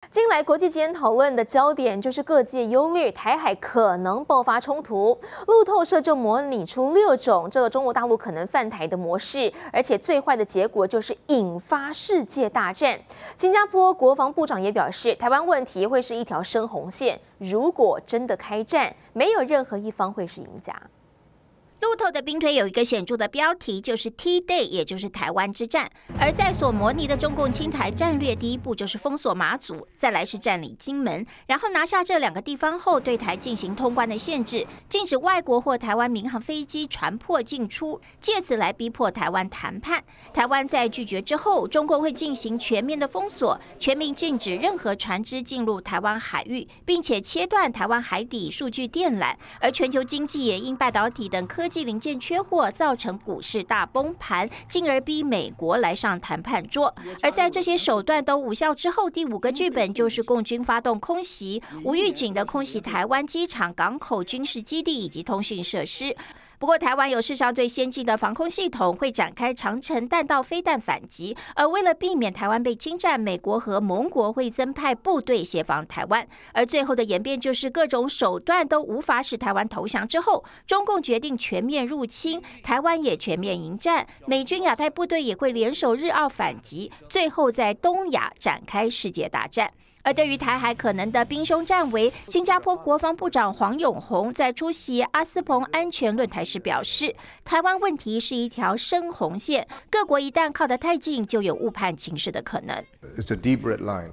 近来国际间讨论的焦点就是各界忧虑台海可能爆发冲突。路透社就模拟出6种这个中国大陆可能犯台的模式，而且最坏的结果就是引发世界大战。新加坡国防部长也表示，台湾问题会是一条深红线，如果真的开战，没有任何一方会是赢家。 路透的兵推有一个显著的标题，就是 T-Day， 也就是台湾之战。而在所模拟的中共侵台战略，第一步就是封锁马祖，再来是占领金门，然后拿下这2个地方后，对台进行通关的限制，禁止外国或台湾民航飞机船舶进出，借此来逼迫台湾谈判。台湾在拒绝之后，中共会进行全面的封锁，全面禁止任何船只进入台湾海域，并且切断台湾海底数据电缆。而全球经济也因半导体等科技零件缺货，造成股市大崩盘，进而逼美国来上谈判桌。而在这些手段都无效之后，第5个剧本就是共军发动空袭，无预警的空袭台湾机场、港口、军事基地以及通讯设施。 不过，台湾有世上最先进的防空系统，会展开长程弹道飞弹反击。而为了避免台湾被侵占，美国和盟国会增派部队协防台湾。而最后的演变就是各种手段都无法使台湾投降之后，中共决定全面入侵，台湾也全面迎战，美军亚太部队也会联手日澳反击，最后在东亚展开世界大战。 而对于台海可能的兵凶战危，新加坡国防部长黄永宏在出席阿斯彭安全论坛时表示，台湾问题是一条深红线，各国一旦靠得太近，就有误判情势的可能。 It's a deep red line.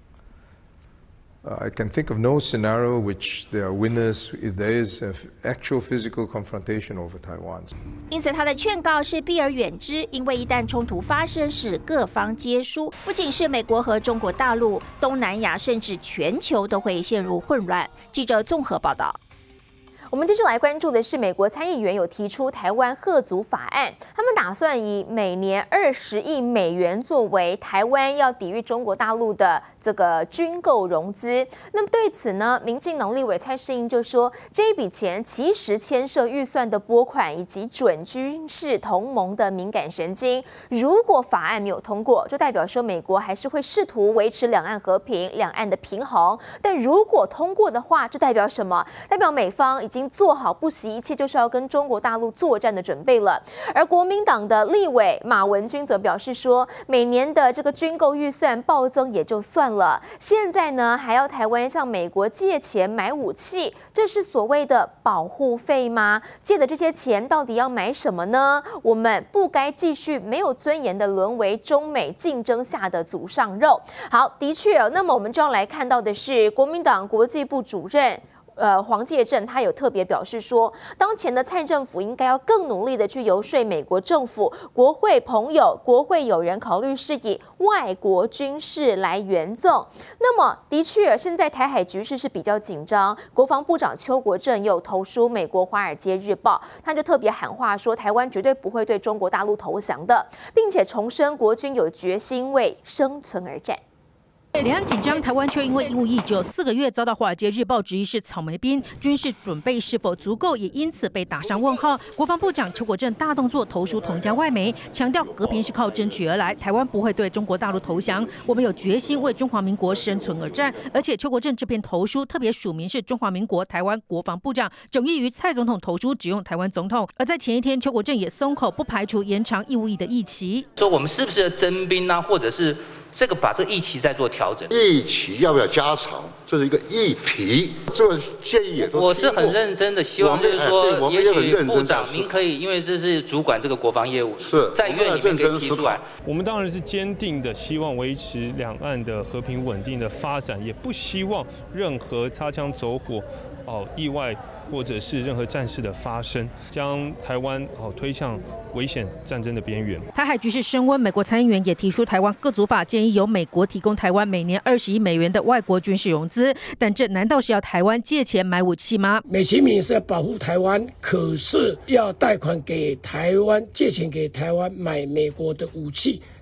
I can think of no scenario which there are winners if there is an actual physical confrontation over Taiwan. 因此，他的劝告是避而远之，因为一旦冲突发生，使各方皆输，不仅是美国和中国大陆，东南亚甚至全球都会陷入混乱。记者综合报道。 我们接着来关注的是，美国参议员有提出台湾贺族法案，他们打算以每年20亿美元作为台湾要抵御中国大陆的这个军购融资。那么对此呢，民进党立委蔡适应就说，这一笔钱其实牵涉预算的拨款以及准军事同盟的敏感神经。如果法案没有通过，就代表说美国还是会试图维持两岸和平、两岸的平衡。但如果通过的话，这代表什么？代表美方已经 做好不惜一切就是要跟中国大陆作战的准备了。而国民党的立委马文君则表示说，每年的这个军购预算暴增也就算了，现在呢还要台湾向美国借钱买武器，这是所谓的保护费吗？借的这些钱到底要买什么呢？我们不该继续没有尊严的沦为中美竞争下的祖上肉。好，的确，那么我们就要来看到的是国民党国际部主任。 黄介正他有特别表示说，当前的蔡政府应该要更努力的去游说美国政府、国会朋友、国会友人考虑是以外国军事来援赠。那么，的确，现在台海局势是比较紧张。国防部长邱国正又投书美国《华尔街日报》，他就特别喊话说，台湾绝对不会对中国大陆投降的，并且重申国军有决心为生存而战。 两岸紧张，台湾却因为义务役只有4个月，遭到《华尔街日报》质疑是草莓兵，军事准备是否足够，也因此被打上问号。国防部长邱国正大动作投书同家外媒，强调和平是靠争取而来，台湾不会对中国大陆投降，我们有决心为中华民国生存而战。而且邱国正这篇投书特别署名是中华民国台湾国防部长，迥异于蔡总统投书只用台湾总统。而在前一天，邱国正也松口，不排除延长义务役的役期。 说我们是不是征兵啊，或者是这个把这个役期再做调整？ 役期要不要加长？这是一个议题，这个建议也都。 我是很认真的，希望就是说，也许部长您可以，因为这是主管这个国防业务， 是在院里面可以提出来。 我们当然是坚定的希望维持两岸的和平稳定的发展，也不希望任何擦枪走火、意外或者是任何战事的发生，将台湾推向危险战争的边缘。 台海局势升温，美国参议员也提出台湾各族法，建议由美国提供台湾每年20亿美元的外国军事融资。但这难道是要台湾借钱买武器吗？ 美其名是要保护台湾，可是要贷款给台湾，借钱给台湾买美国的武器，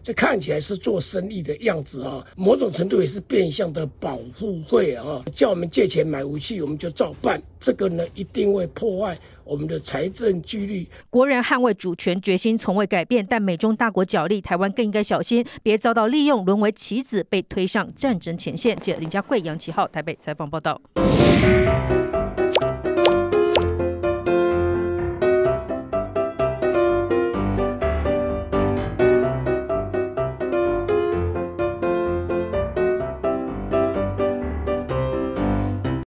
这看起来是做生意的样子啊，某种程度也是变相的保护费啊，叫我们借钱买武器，我们就照办。这个呢，一定会破坏我们的财政纪律。 国人捍卫主权决心从未改变，但美中大国角力，台湾更应该小心，别遭到利用，沦为棋子，被推上战争前线。记者林佳慧、杨启浩台北采访报道。